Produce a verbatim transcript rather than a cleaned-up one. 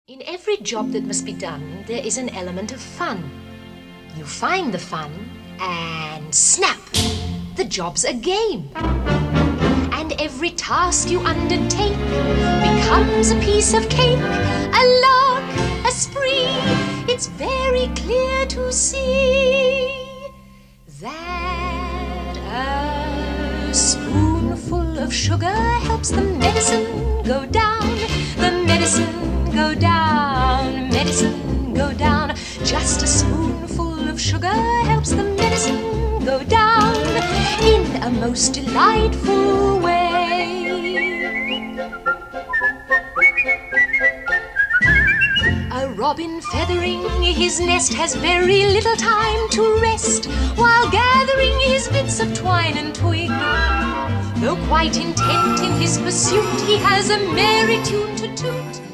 In every job that must be done, there is an element of fun. You find the fun, and snap! The job's a game. And every task you undertake becomes a piece of cake, a lark, a spree. It's very clear to see that a spoonful of sugar helps the medicine go down, the medicine go down, medicine go down. Just a spoonful of sugar helps the medicine go down in a most delightful way. A robin feathering his nest has very little time to rest while gathering his bits of twine and twig. Though quite intent in his pursuit, he has a merry tune to toot.